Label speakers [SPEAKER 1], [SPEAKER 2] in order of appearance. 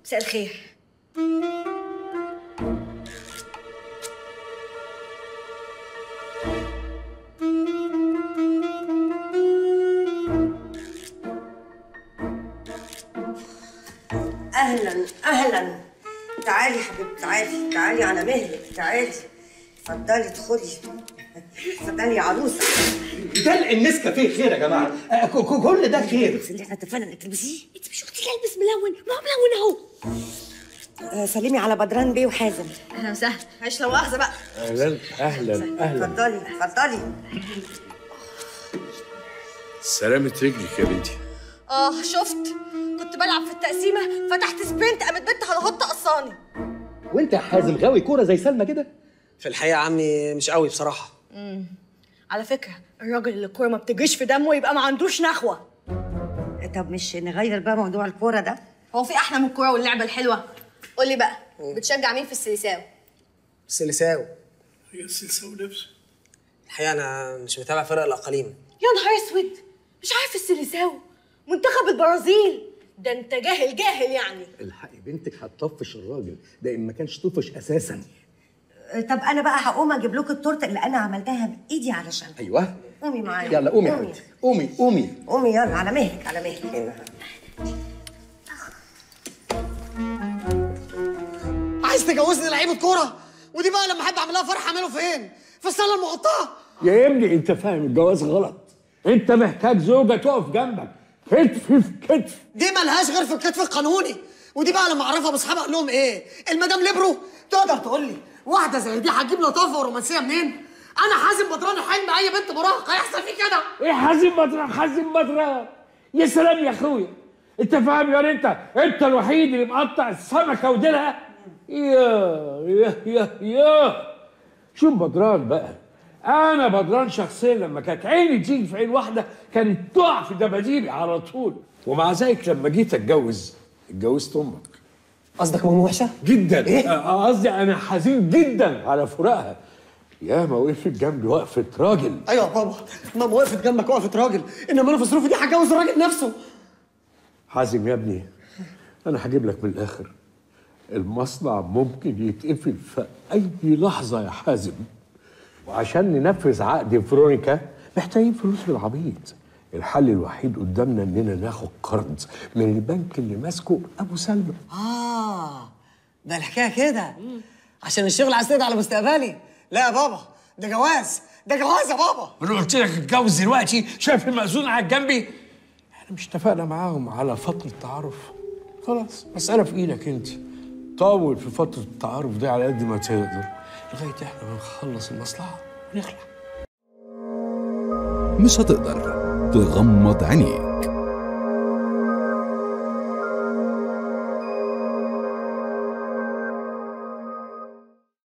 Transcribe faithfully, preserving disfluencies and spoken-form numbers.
[SPEAKER 1] مساء الخير. اهلا اهلا. تعالي يا حبيبتي، تعالي تعالي على مهلك، تعالي اتفضلي ادخلي. اتفضلي يا عروسه.
[SPEAKER 2] ده النسكافيه خير يا جماعه، كل ده خير.
[SPEAKER 1] بس اللي احنا اتفقنا انك تلبسيه. انت مش اختي البس ملون، ما هو ملون اهو. سلمي على بدران بيه وحازم. اهلا وسهلا. معلش لو مؤاخذه بقى.
[SPEAKER 2] اهلا اهلا اهلا.
[SPEAKER 1] اتفضلي اتفضلي.
[SPEAKER 3] سلامة رجلك يا بنتي.
[SPEAKER 1] اه شفت، كنت بلعب في التقسيمه فتحت سبرنت قامت بنت هلهط قصاني.
[SPEAKER 2] وانت يا حازم غاوي كوره زي سلمى كده؟
[SPEAKER 4] في الحقيقه يا عمي مش قوي بصراحه.
[SPEAKER 1] امم على فكره الراجل اللي الكوره ما بتجريش في دمه يبقى ما عندوش نخوه. طب مش نغير بقى موضوع الكوره ده؟ هو في احلى من الكوره واللعبه الحلوه؟ قول لي بقى بتشجع مين في السيليساو؟
[SPEAKER 4] السيليساو
[SPEAKER 3] هي السلسلة ونفسه.
[SPEAKER 4] الحقيقه انا مش متابع فرق الاقاليم.
[SPEAKER 1] يا نهار اسود، مش عارف السيليساو؟ منتخب البرازيل ده انت جاهل جاهل يعني.
[SPEAKER 2] الحقي بنتك هتطفش الراجل ده ان ما كانش طفش اساسا.
[SPEAKER 1] طب انا بقى هقوم اجيب لكم التورته اللي انا عملتها بايدي علشان.
[SPEAKER 2] ايوه
[SPEAKER 1] قومي معايا.
[SPEAKER 2] يلا قومي يا حبيبتي، قومي قومي
[SPEAKER 1] قومي يلا على مهلك على مهلك.
[SPEAKER 4] عايز تجوزني لعيبه كوره؟ ودي بقى لما احب اعمل لها فرح اعمله فين؟ في الصاله المغطاه.
[SPEAKER 5] يا ابني انت فاهم الجواز غلط. انت محتاج زوجه تقف جنبك كتف في كتف.
[SPEAKER 4] دي ملهاش غير في الكتف القانوني. ودي بقى لما اعرفها باصحابها اقول لهم ايه؟ المدام ليبرو تقدر تقول لي واحده زي دي هتجيب لطافه ورومانسيه منين؟ انا حازم بدران الحلم اي بنت مراهقه هيحصل فيه كده.
[SPEAKER 5] ايه حازم بدران حازم بدران؟ يا سلام يا اخويا، انت فاهم يا انت انت الوحيد اللي مقطع السمكه وديلها. يا يا يا يا شوف بدران بقى، انا بدران شخصيا لما كانت عيني تيجي في عين واحده كانت تقع في دباديبي على طول، ومع ذلك لما جيت اتجوز اتجوزت امك.
[SPEAKER 4] قصدك ماما وحشه؟
[SPEAKER 5] جدا. ايه؟ قصدي انا حزين جدا على فراقها. يا ما وقفت جنبي وقفه راجل.
[SPEAKER 4] ايوه يا بابا، ماما وقفت جنبك وقفه راجل، انما انا في ظروفي دي هتجوز الراجل نفسه.
[SPEAKER 5] حازم يا ابني انا هجيب لك من الاخر، المصنع ممكن يتقفل في اي لحظه يا حازم، وعشان ننفذ عقد فرونيكا محتاجين فلوس بالعبيط. الحل الوحيد قدامنا اننا ناخد قرض من البنك اللي ماسكه ابو سلمى.
[SPEAKER 4] اه ده الحكايه كده عشان الشغل عايز تقضي على مستقبلي. لا يا بابا، ده جواز، ده جواز يا بابا.
[SPEAKER 5] انا قلت لك اتجوز دلوقتي، شايف المأذون قاعد جنبي؟ احنا مش اتفقنا معاهم على فتره تعارف؟ خلاص مساله في ايدك انت، طول في فتره التعارف دي على قد ما تقدر لغايه احنا ما نخلص المصلحه ونخلع.
[SPEAKER 6] مش هتقدر تغمض عينيك.